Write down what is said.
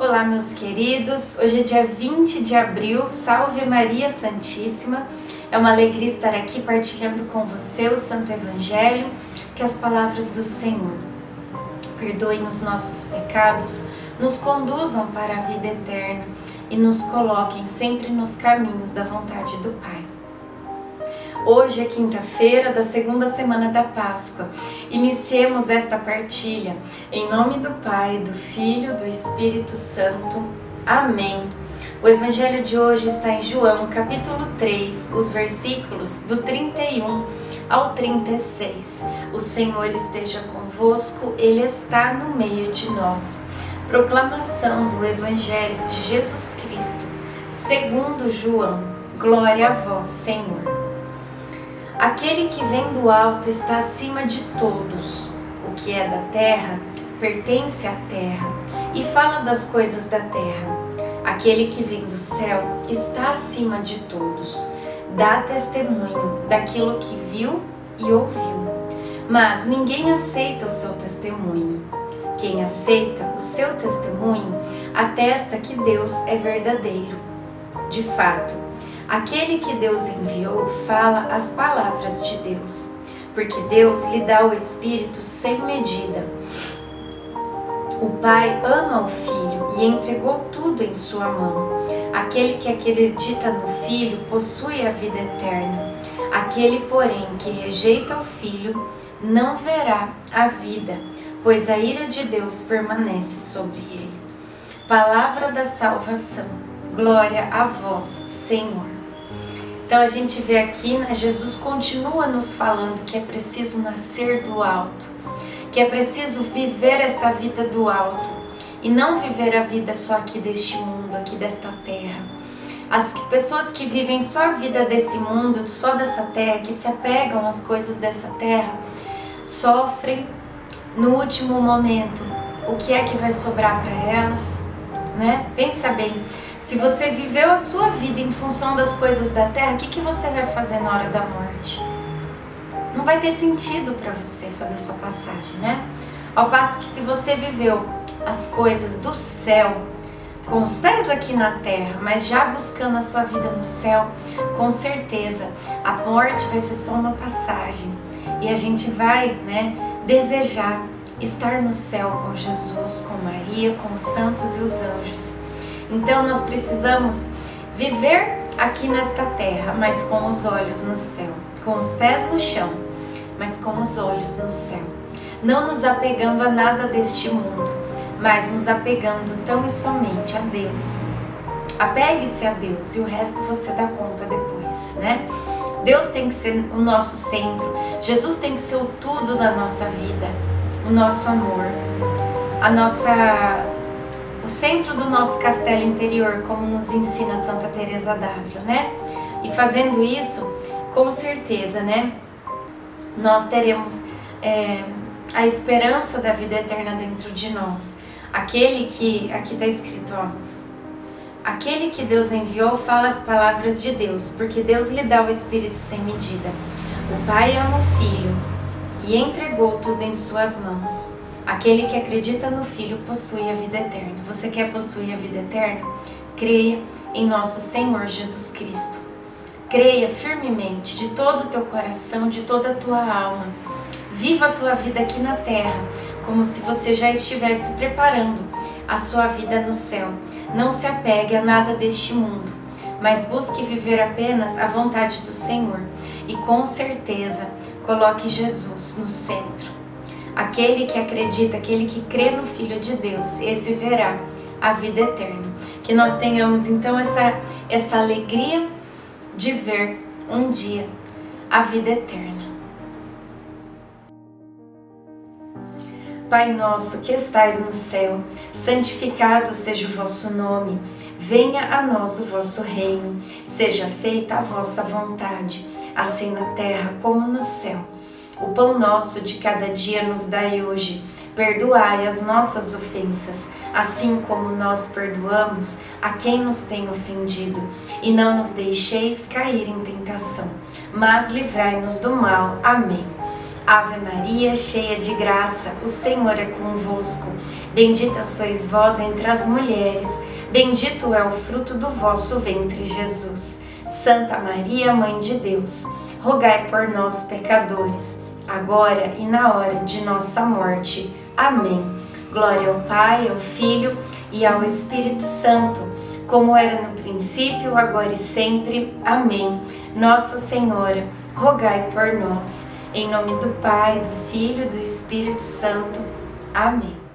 Olá, meus queridos, hoje é dia 20 de abril, salve Maria Santíssima. É uma alegria estar aqui partilhando com você o Santo Evangelho, que as palavras do Senhor perdoem os nossos pecados, nos conduzam para a vida eterna e nos coloquem sempre nos caminhos da vontade do Pai. Hoje é quinta-feira da segunda semana da Páscoa. Iniciemos esta partilha em nome do Pai, do Filho, do Espírito Santo. Amém. O Evangelho de hoje está em João, capítulo 3, os versículos do 31 ao 36. O Senhor esteja convosco, Ele está no meio de nós. Proclamação do Evangelho de Jesus Cristo, segundo João. Glória a vós, Senhor. Aquele que vem do alto está acima de todos. O que é da terra pertence à terra e fala das coisas da terra. Aquele que vem do céu está acima de todos. Dá testemunho daquilo que viu e ouviu. Mas ninguém aceita o seu testemunho. Quem aceita o seu testemunho atesta que Deus é verdadeiro. De fato, aquele que Deus enviou fala as palavras de Deus, porque Deus lhe dá o Espírito sem medida. O Pai ama o Filho e entregou tudo em sua mão. Aquele que acredita no Filho possui a vida eterna. Aquele, porém, que rejeita o Filho não verá a vida, pois a ira de Deus permanece sobre ele. Palavra da salvação. Glória a vós, Senhor. Então a gente vê aqui, né, Jesus continua nos falando que é preciso nascer do alto, que é preciso viver esta vida do alto e não viver a vida só aqui deste mundo, aqui desta terra. As pessoas que vivem só a vida desse mundo, só dessa terra, que se apegam às coisas dessa terra, sofrem no último momento. O que é que vai sobrar para elas, né? Pensa bem. Se você viveu a sua vida em função das coisas da terra, o que você vai fazer na hora da morte? Não vai ter sentido para você fazer sua passagem, né? Ao passo que se você viveu as coisas do céu, com os pés aqui na terra, mas já buscando a sua vida no céu, com certeza a morte vai ser só uma passagem. E a gente vai, né, desejar estar no céu com Jesus, com Maria, com os santos e os anjos. Então nós precisamos viver aqui nesta terra, mas com os olhos no céu, com os pés no chão, mas com os olhos no céu. Não nos apegando a nada deste mundo, mas nos apegando tão e somente a Deus. Apegue-se a Deus e o resto você dá conta depois, né? Deus tem que ser o nosso centro, Jesus tem que ser o tudo da nossa vida, o nosso amor, o centro do nosso castelo interior, como nos ensina Santa Teresa d'Ávila, né? E fazendo isso, com certeza, né, nós teremos a esperança da vida eterna dentro de nós. Aquele que, aqui está escrito, ó, aquele que Deus enviou fala as palavras de Deus, porque Deus lhe dá o Espírito sem medida. O Pai ama o Filho e entregou tudo em suas mãos. Aquele que acredita no Filho possui a vida eterna. Você quer possuir a vida eterna? Creia em nosso Senhor Jesus Cristo. Creia firmemente de todo o teu coração, de toda a tua alma. Viva a tua vida aqui na terra, como se você já estivesse preparando a sua vida no céu. Não se apegue a nada deste mundo, mas busque viver apenas a vontade do Senhor. E com certeza, coloque Jesus no centro. Aquele que acredita, aquele que crê no Filho de Deus, esse verá a vida eterna. Que nós tenhamos então essa alegria de ver um dia a vida eterna. Pai nosso que estais no céu, santificado seja o vosso nome. Venha a nós o vosso reino. Seja feita a vossa vontade, assim na terra como no céu. O pão nosso de cada dia nos dai hoje. Perdoai as nossas ofensas, assim como nós perdoamos a quem nos tem ofendido. E não nos deixeis cair em tentação, mas livrai-nos do mal. Amém. Ave Maria, cheia de graça, o Senhor é convosco. Bendita sois vós entre as mulheres, bendito é o fruto do vosso ventre, Jesus. Santa Maria, Mãe de Deus, rogai por nós, pecadores, agora e na hora de nossa morte. Amém. Glória ao Pai, ao Filho e ao Espírito Santo, como era no princípio, agora e sempre. Amém. Nossa Senhora, rogai por nós. Em nome do Pai, do Filho e do Espírito Santo. Amém.